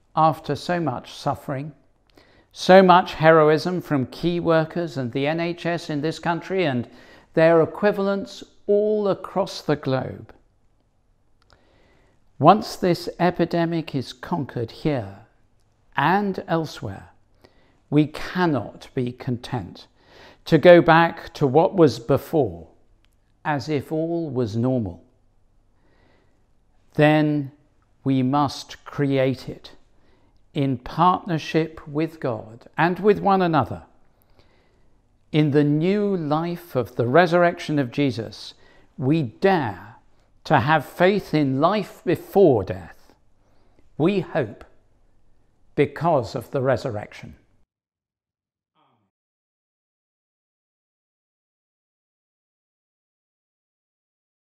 after so much suffering, so much heroism from key workers and the NHS in this country and their equivalents all across the globe. Once this epidemic is conquered here and elsewhere, we cannot be content to go back to what was before, as if all was normal. Then we must create it in partnership with God and with one another. In the new life of the resurrection of Jesus, we dare to have faith in life before death. We hope because of the resurrection.